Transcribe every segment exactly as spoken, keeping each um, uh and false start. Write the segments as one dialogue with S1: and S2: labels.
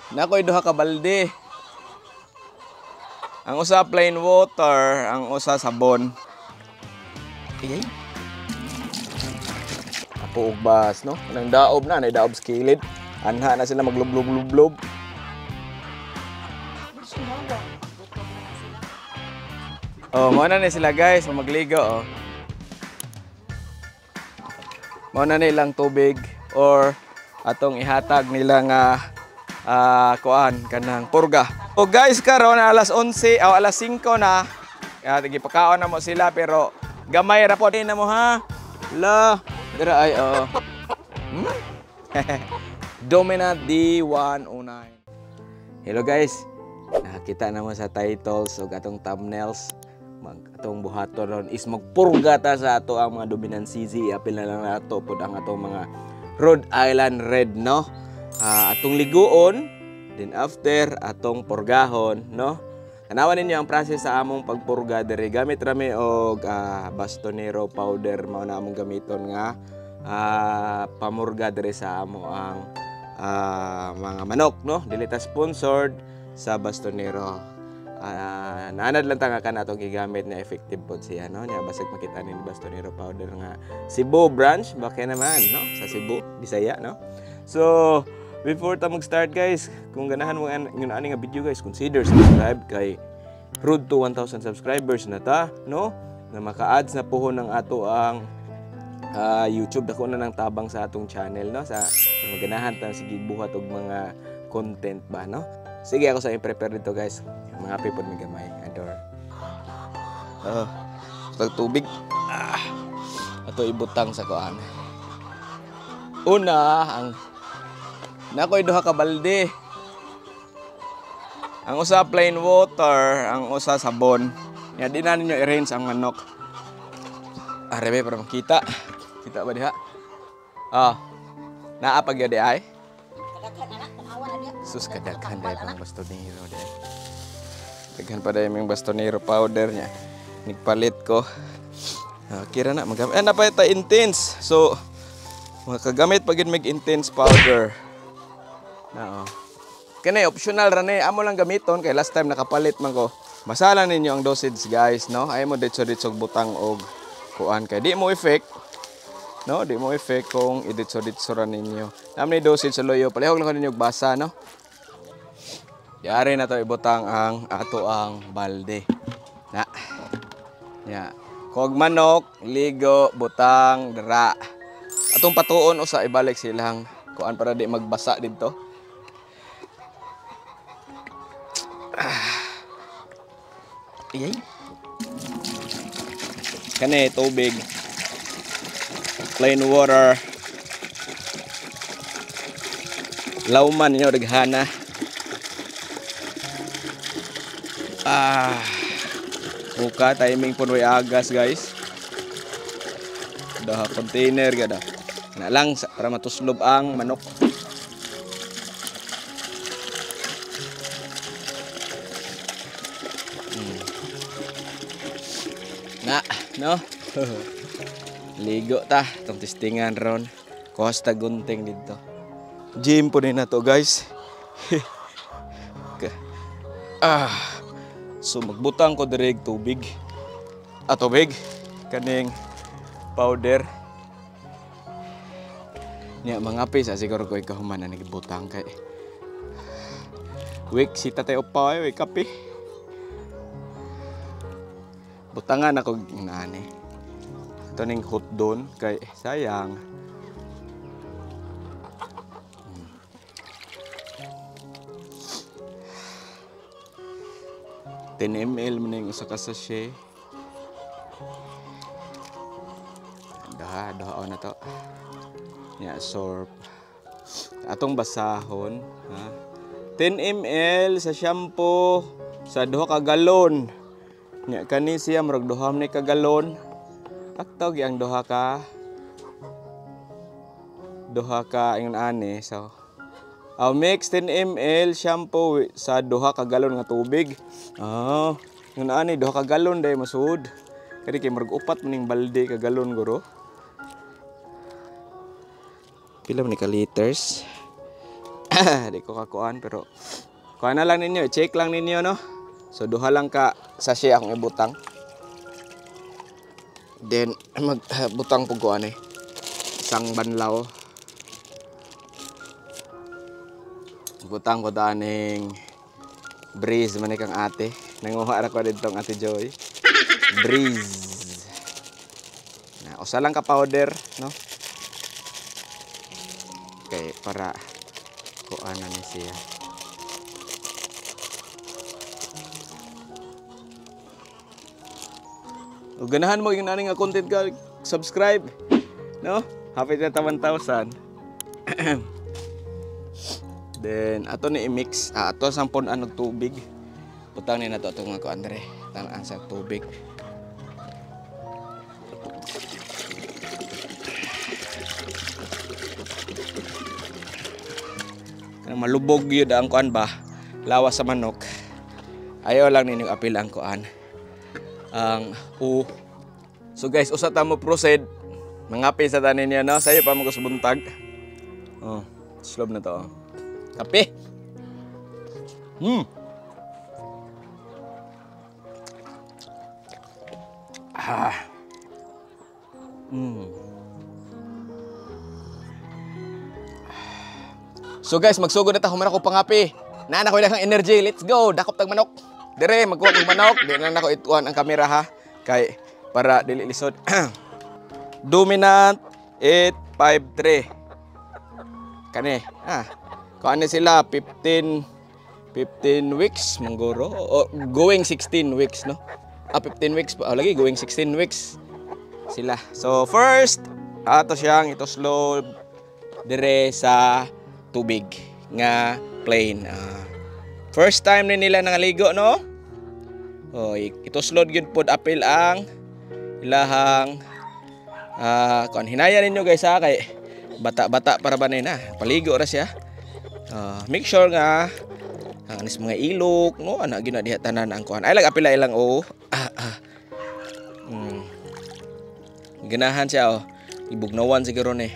S1: Nakoy duha ka balde. Ang usa plain water, ang usa sabon. Iyay. Ako og bas, no? Nang daob na, nay daob skilid. Anha na sila maglublob-lublob. Oh, mo na ni sila guys, magligo oh. Mo na nilang tubig or atong ihatag nila nga uh, kuan kanang purga. O guys, karon alas onse o alas singko na. Kaya gipakaon na mo sila pero gamay ra po din na mo ha. La, dira ay oh. Hmm? Dominant D one oh nine. Hello guys. Nakakita na mo sa titles o atong thumbnails. Mag atong buhaton ron is magpurga ta sa ato ang mga dominant C Z. Apil na lang nato pod ang atong mga Rhode Island Red, no? Uh, atong liguon, then after atong purgahon, no? Tanawan ninyo ang process sa among pagpurga diri. Gamit rami og uh, bastonero powder mao na among gamiton nga uh, pamurga diri sa amo ang uh, mga manok, no? Dili ta sponsored sa bastonero. Uh, naanad lang tanga ka na itong gigamit na effective po siya, no? Nya basig makita ni bastonero powder nga Cebu branch, baka naman, no? Sa Cebu, Bisaya, no? So, before ta mag-start guys, kung ganahan mo yung ani nga video guys, consider subscribe kay road to one thousand subscribers na ta, no? Na maka-ads na puhon ng ato ang uh, YouTube. Dako na ng tabang sa atong channel, no? Sa maganahan ta sige buhat og mga content ba, no? Sige ako sa i-prepare dito guys. Mga people may gamay. Adore. Uh, pag tubig. Ah, ato ibutang sa kuan. Una, ang nakoy duha ka balde. Ang usa plain water, ang usa sabon. Ya di na ninyo i-rinse ang manok. Arebe para makita. Kita ba diha? Ah. Naa pag yadi ay. Sus kadaghan dahil pang bastonero dahil. Daghan pa dahil yung bastonero powder niya. Nagpalit ko. Uh, kira na magamit. Eh napay ta intense. So makagamit pag mag intense powder. Na oh. Kani optional ra ni. Amo lang gamiton kay last time nakapalit man ko. Masala ninyo ang dosage guys, no? Ay mo ditso-ditso butang og kuan kay di mo effect. No, di mo effect kung iditso-ditso ra ninyo. Nami dosage sa loyo. Palihog lang ninyo basa, no? Yari na to ibutang ang ato ang balde. Na. Ya. Kog manok, ligo, butang, dara. Atong patuon usa ibalik silang kuan para di magbasa didto. Ah. Iyay. Kani tubig. Plain water. Lauman niyo daghana. Ah. Buka timing pun way agas guys. Dah container gada. Na lang para matuslob ang manok. Hmm. Na, no? Ligo ta, itong testingan ron. Costa gunting dito. Gym po din na to guys. Ah. So magbutang ko direk tubig. Ah, tubig. Kaning powder. Niya mga pis, siguro ko ikahuman na nagbutang kay. Wik, sita tayo pa, wik kape. Butangan ako nani. Ito ning hot doon kay sayang. ten milliliters man yung usa ka sachet. Daha, daha na to. Ya, sorb. Atong basahon, ha. ten milliliters sa shampoo sa duha ka galon. Nya kani siya murag duha ni ka galon. Taktaw gi ang duha ka duha ka ingon ani so I'll mix ten milliliters shampoo sa duha ka galon nga tubig. Ah, yun ani duha ka galon day masud. Kadi kay murag upat maning balde ka galon guro. Pila man ni ka liters? Di ko kakuan pero kuha na lang ninyo, check lang ninyo no. So duha lang ka sachet akong ibutang. Then magbutang uh, po ko ani. Isang banlaw. Butang ko daning Breeze man kang ate. Nanguha ra ko dito ang Ate Joy. Breeze. Na usa lang ka powder no. Okay, para kuana ni siya. Ug ganahan mo yung nani nga content ka, subscribe. No? Happy na one thousand. Then ato ni i-mix, ah, ato sampon ano tubig. Butang ni nato ato nga ko Andre. Tanan sa tubig. Kanang malubog gyud ang kuan ba? Lawas sa manok. Ayaw lang ninyong apil ang kuan. Ang u. So guys, usa ta mo proceed. Mangapi sa tanin niya no. Sayo pa mo ko subuntag. Oh, slob na to. Oh. Kape. Hmm. Ah. Hmm. So guys, magsugod na ta humana ko pangapi. Nana ko dakang energy. Let's go. Dakop tag manok. Dire magkuha og manok. Di na nako ituan ang kamera ha. Kay para dili lisod. Dominant eight five three. Kani, ah. Kuan sila fifteen weeks mangguro o going sixteen weeks no. Ah fifteen weeks pa oh, lagi going sixteen weeks sila. So first ato siyang ito slow dire sa tubig nga plain. Uh, first time ni nila nangaligo no. Oh, ito slow gyud pod apil ang ilahang uh, kon hinaya ninyo guys ha kay bata-bata para banin na paligo ra siya. Uh, make sure nga ang anis mga ilok no ana gyud na diha tanan ang kuan. Ay lag apil ilang o. Ah, ah. Hmm. Ganahan siya oh. Ibugnawan siguro ni.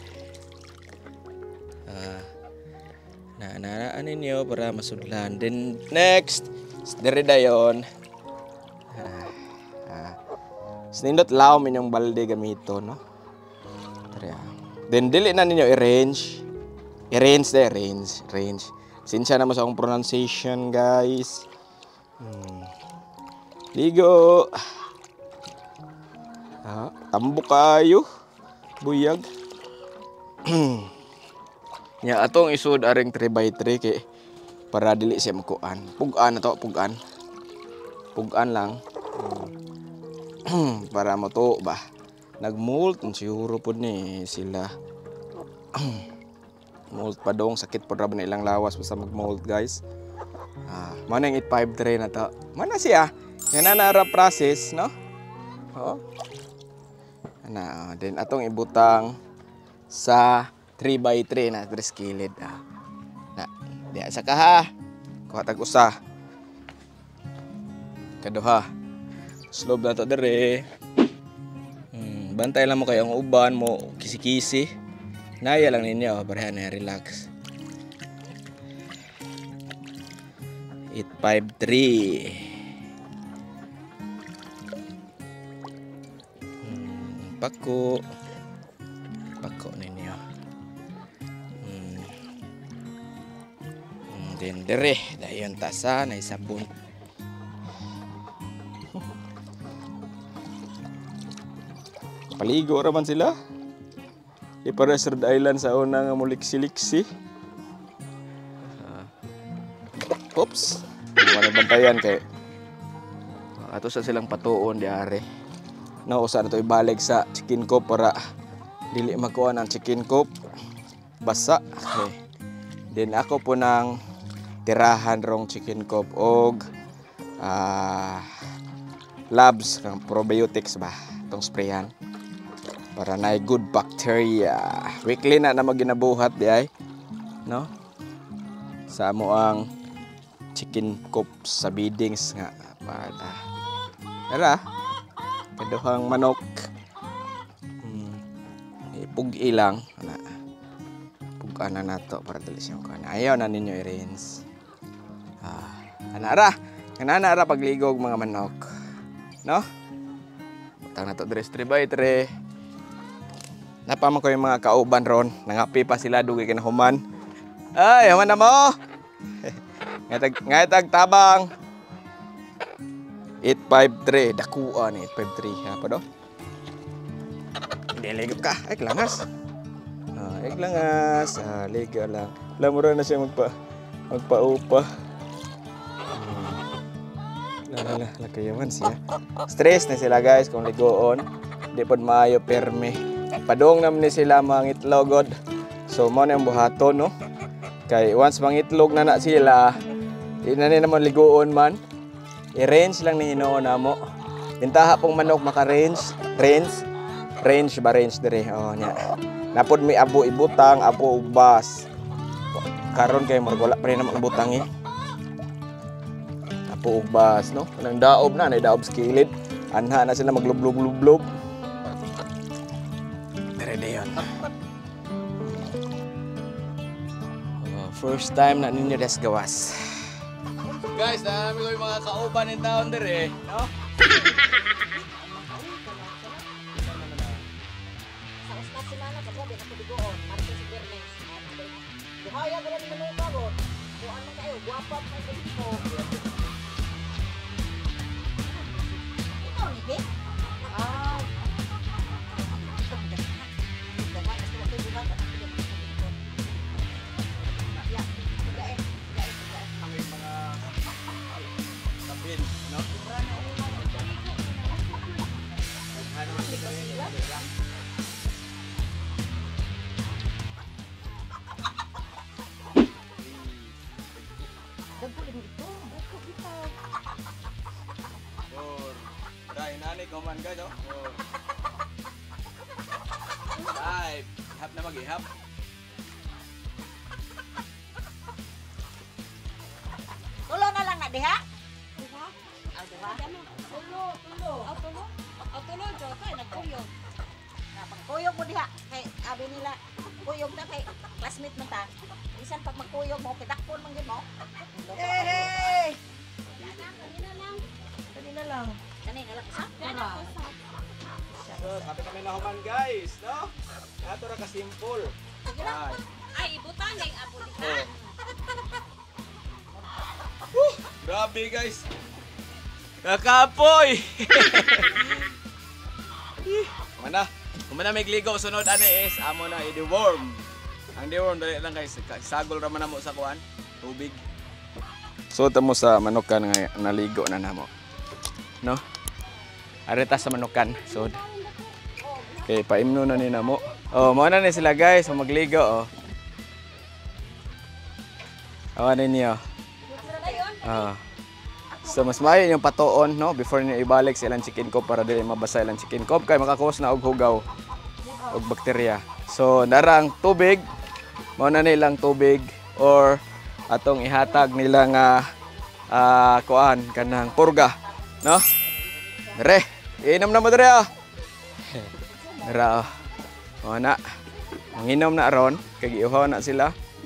S1: Ah. Na na ninyo para masudlan. Then next, dire dayon. Ah. Ah. Sinindot law minyong balde gamito no. Tara. Then dili na ninyo i-range. I-range de, range, range. Sinsya naman sa akong pronunciation, guys. Hmm. Ligo. Ah, tambok kayo. Buyag. Nya atong isud aring three by three kay para dili siya makuan. Pugan na to, pugan. Pugan lang. Hmm. Para mo to ba. Nagmold siguro pud ni sila. Mold pa dong sakit pa rab na ilang lawas basta mag-mold guys. Ah, manang eight five three na to. Mana siya? Yan na nara process, no? Oh. Ana, then atong ibutang sa three by three na tres kilid. Ah. Na, diya sa kaha. Kuha tag usa. Kaduha. Slob na to dire. Hmm, bantay lang mo kayo ang uban mo kisi-kisi. Naya lang ninyo, pareha na relax. eight five three. Hmm, pako. Pako ninyo. Hmm. Hmm, then dire, dayon tasa na sabon. Paligo raman sila. Di para sa Rhode Island sa una nga muliksi-liksi. Uh, oops. Wala bantayan kay ato sa silang patuon di are. No, usa na to ibalik sa chicken coop para dili makuha ang chicken coop basa. Okay. Then ako po nang tirahan rong chicken coop og uh, labs kang probiotics ba tong sprayan. Para na good bacteria. Weekly na na maginabuhat di ay. No? Sa mo ang chicken coop sa beddings nga para. Tara. Kaduhang manok. Hmm. Ipug ilang ana. Pug kuan na nato para dali siyang kuan. Ayaw na ninyo i-rinse. Ah, anara. Kanana ra pagligog mga manok. No? Butang na to dress three by three. Napama ko yung mga kauban ron. Nangapi pa sila dugi kinahuman. Ay, human na mo. Ngaytag ngaytag tabang. eight five three dakuan eight five three apa do? Diligop ka. Ay langas. Ah, ay langas. Ah, liga lang. Lamura na siya magpa magpaupa. Lala, lakayaman siya. Stress na sila guys kung ligoon. Di pod maayo perme. Padong naman ni sila mga itlogod. So mo na yung buhaton no. Kay once mga itlog na na sila, di na naman ligoon man. I-range lang ni hinoon na mo. Bintaha pong manok maka-range, range, range ba range dire. Oh nya. Napod may abo ibutang, abo ubas. Karon kay margola pa rin naman ibutang eh. Ubas, no? Nang daob na, daob skillet. Anha na sila maglublob-lublob. Ready yun. Oh, first time na ninyo des gawas. Guys, dami ko yung mga kauban in town dire, no? Nani kuman ka no? Oh. Five. Ihap na mag-ihap.
S2: Tulo na lang na diha? Diha? Aw diha? Tulo, tulo. Aw tulo? Aw tulo jo kay nagkuyog. Na pagkuyog mo diha kay abi nila kuyog na kay classmate man ta. Bisan pag magkuyog mo kitakpon man gyud mo. Eh hey. Kanina lang. Kanina lang. Kanina lang sa.
S1: So, sabi kami na human guys, no? Nato ra ka simple. Ay.
S2: Ay ibutang ning abo diha.
S1: Uh, grabe guys. Kakapoy. Mana? Kumana may gligo sunod ani is amo na i-deworm. Ang deworm dali lang guys, sagol ra man namo sa kuan, tubig. So tamo sa manukan nga naligo na namo. No? Areta sa manukan. So okay, paimno na ni namo. Oh, mo na ni sila guys, so magligo oh. Awan ninyo. Ah. So mas maayo yung patuon no before niyo ibalik sa ilang chicken coop para dili mabasa ilang chicken coop kay makakos na og hugaw og bakterya. So narang tubig mo na nilang tubig or atong ihatag nila nga uh, kuan kanang purga no. Re, inom na mo dere ah. Dara. Oh na. Manginom na ron kay giuhaw na sila.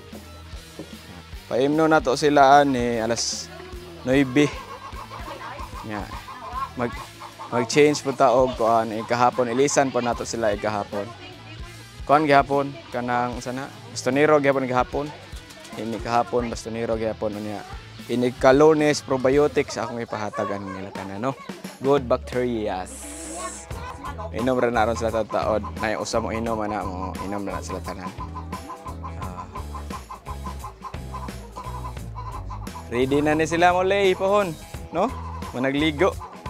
S1: Paimno na to sila ani alas nine. Nya. Mag mag-change po ta og kuan ikahapon ilisan po nato sila ikahapon. Kuan gihapon kanang sana bastonero gihapon gihapon. Ini kahapon bastonero gihapon unya. Ini Calones probiotics akong ipahatagan nila kana no. Good bacteria. Inom ra na ron sila taod. Nay usa mo inom ana mo inom na sila tanan. Ready na ni sila mo lay pohon, no? Managligo.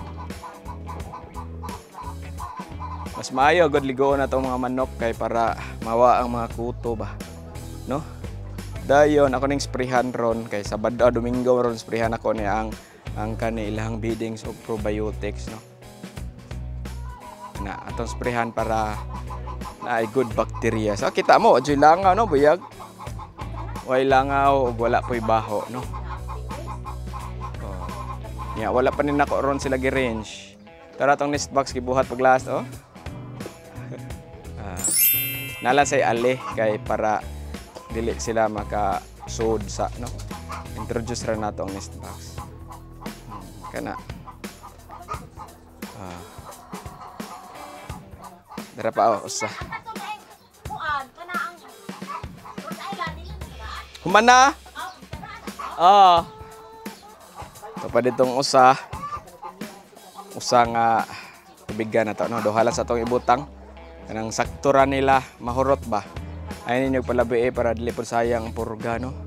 S1: Mas maayo gud ligoon na tong mga manok kay para mawa ang mga kuto ba, no? Dayon ako ning sprayhan ron kay Sabado Domingo ron sprayhan ako ni ang ang kanilang feedings og probiotics, no? Na atong sprayhan para na ay good bacteria. So kita mo, adyo langaw no, buyag. Way langaw ug wala poy baho, no? Yeah, wala pa nin nako ron sila gi-range. Tara tong nest box gibuhat pag last oh. ah, nala say ali kay para dili sila maka-sud sa no. Introduce ra nato ang nest box. Hmm, kana. Ah. Dara pa oh, usa. Humana? Ah. Ito pa ditong usa. Usa nga tubigan na to, no? Duha lang sa itong ibutang. Kanang saktura nila, mahurot ba? Ayun ninyo palabi eh, para dili po sayang purga, no?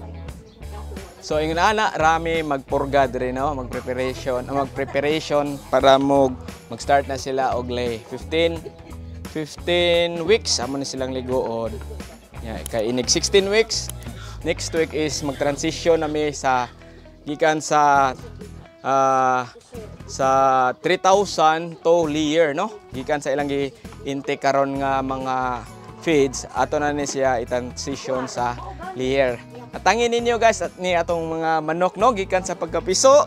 S1: So, yung ana, rami magpurga diri, no? Mag-preparation, mag-preparation para mo mag-start na sila og lay. fifteen, fifteen weeks, amo na silang ligoon. Yeah, kay inig sixteen weeks. Next week is mag-transition nami sa gikan sa uh, sa three thousand to layer, no? Gikan sa ilang gi-intake karon nga mga feeds ato na ni siya i-transition sa layer. At tangin ninyo guys at ni atong mga manok, no? Gikan sa pagkapiso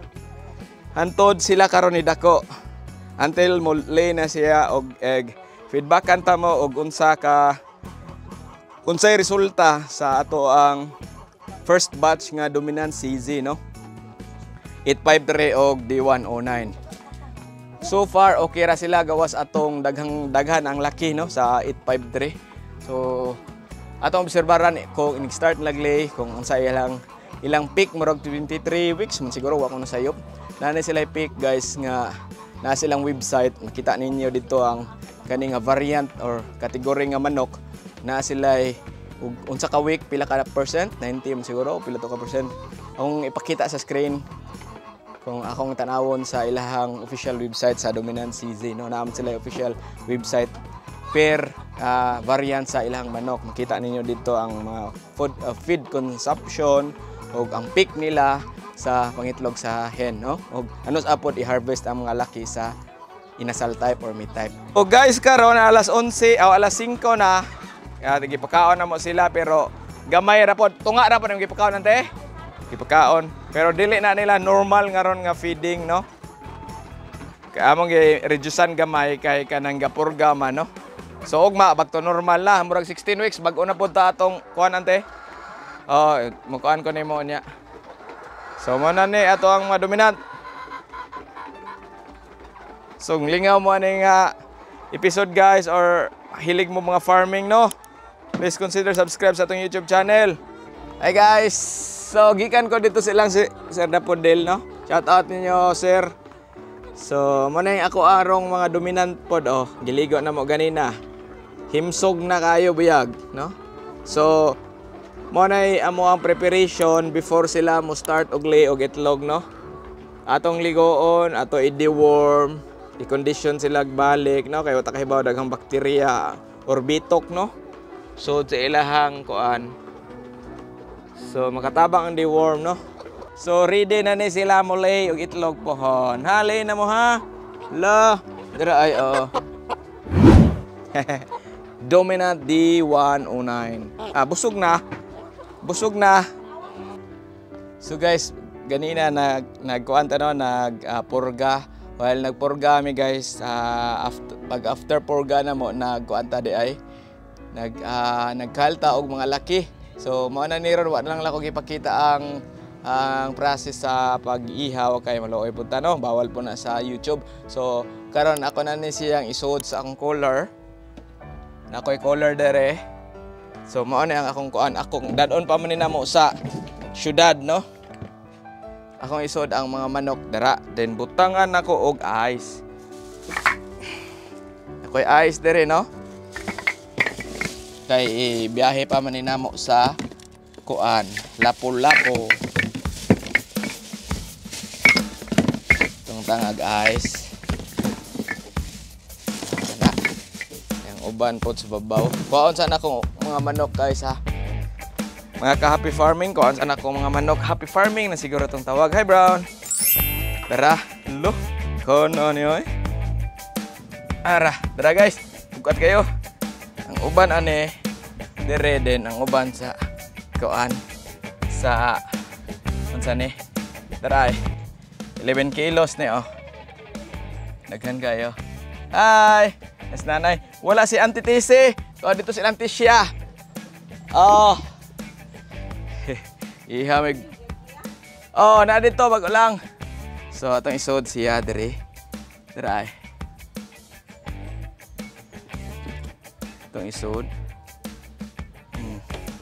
S1: hantod sila karon ni dako until mo lay na siya og egg. Feedbackan ta mo og unsa ka unsay resulta sa ato ang first batch nga dominant C Z, no? eight five three og D one oh nine. So far okay ra sila gawas atong daghang daghan ang laki, no, sa eight five three. So atong obserbaran kung in-start naglay kung unsa ilang ilang peak murag twenty-three weeks man siguro wa ko nasayop. Nana sila peak guys nga na silang website. Makita ninyo dito ang kani nga variant or category nga manok. Na sila unsa ka week pila ka percent, ninety siguro pila to ka percent. Akong ipakita sa screen kung akong tanawon sa ilahang official website sa Dominant C Z, no, naam sila official website per uh, variant sa ilahang manok. Makita ninyo dito ang mga food uh, feed consumption o ang peak nila sa pangitlog sa hen, no, og anos apod i-harvest ang mga laki sa inasal type or meat type. O guys, karon alas onse o alas singko na. Kaya gipakaon na mo sila pero gamay ra pod, tunga ra pod ang gipakaon nante. Gipakaon pero dili na nila normal nga ron nga feeding, no. Kaya among gi-reducean gamay kay kanang gapurga man, no. So ugma back to normal na murag sixteen weeks bag-o na pod ta atong kuan ante. Oh, mukuan ko nimo nya. So mo na ni ato ang mga dominant. So lingaw mo ani nga episode guys or hilig mo mga farming, no. Please consider subscribe sa atong YouTube channel. Hi guys! So, gikan ko dito silang si Sir Dapodel, no? Shout out ninyo, sir. So, muna yung ako arong mga dominant pod, oh. Giligo na mo ganina. Himsog na kayo, buyag, no? So, muna yung amo ang preparation before sila mo start og lay og itlog, no? Atong ligoon, ato i-deworm, i-condition sila balik, no? Kaya wata daghang bakterya or bitok, no? So sa ilahang kuan. So makatabang ang deworm, no. So ready na ni sila mo lay og itlog pohon. Halay na mo ha. La, dira ay oh. Dominant D one oh nine. Ah, busog na. Busog na. So guys, ganina nag nagkuan ta no, nag uh, purga. While nagpurga mi guys, uh, after pag after purga na mo nagkuan ta di ay nag uh, nagkalta og mga laki. So mao na ni ron wa lang lako gipakita ang ang process sa pag-ihaw kay maluoy pud ta, no, bawal po na sa YouTube. So karon ako na ni siyang isuod sa akong collar. Na ako'y collar dere. So mao na ang akong kuan, akong dadon pa man ni namo sa syudad, no. Akong isuod ang mga manok dara, then butangan nako og ice. Ako'y ice dere, no. Kay biyahe pa man ni namo sa kuan, Lapu-Lapu. Itong tangag ice. Na. Yang uban po sa babaw. Kuan sana akong mga manok guys ha. Mga ka-happy farming, kuan sana akong mga manok. Happy farming na siguro itong tawag. Hi Brown! Tara, lo. Kono niyo eh. Ara, tara guys. Bukat kayo. Ang uban ane dire din ang uban sa kuan sa unsa ni daray eleven kilos ni oh. Daghan kayo. Hi, es nanay. Wala si Auntie Tisi. Kuan dito si Auntie Tisha. Oh. Ihamig. Oh, na dito bago lang. So atong isod siya diri. Diri. Itong isod. Hmm.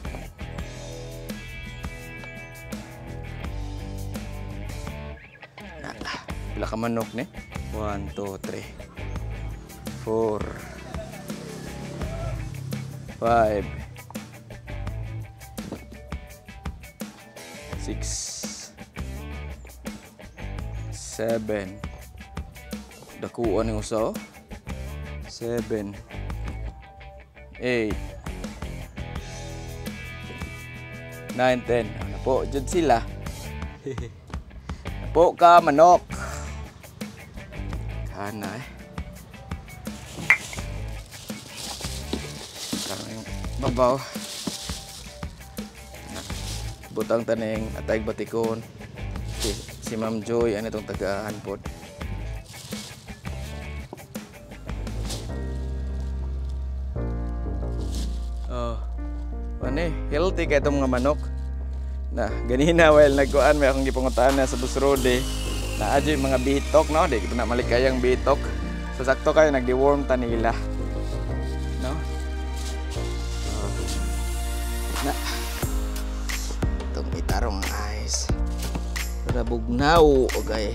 S1: Pila ka manok ni? one, two, three, four, five, six, seven. Dakuan yung usa. seven, eight, nine, ten. Napo, dyan sila. Napo ka, manok. Kana eh. Karang yung babaw. Butang taning atay batikon. Si, si Ma'am Joy, ano itong tagaan po. Oh, ano eh, healthy kaya itong mga manok. Na, ganina while nagkuhan, may akong gipungutaan na sa busrode. Na adyo yung mga bitok, no? Di kita na malikayang bitok. So, sakto kayo, nagdi-worm ta nila. No? Oh. Na. Itong itarong eyes. Para bugnaw. Okay.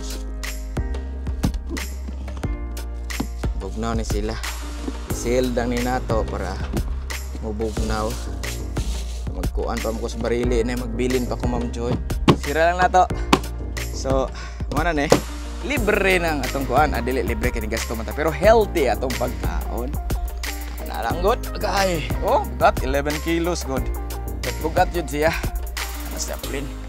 S1: Bugnaw ni sila. Isildang ni nato para mubugnaw. Magkuhan pa mo ko sa barili na magbilin pa ko Ma'am Joy. Sira lang nato. So, mana ne? Libre nang atong kuan, adili libre kini gasto man ta pero healthy atong pagkaon. Nalanggot kay. Oh, got eleven kilos good. Bugat jud siya. Ano sa plin?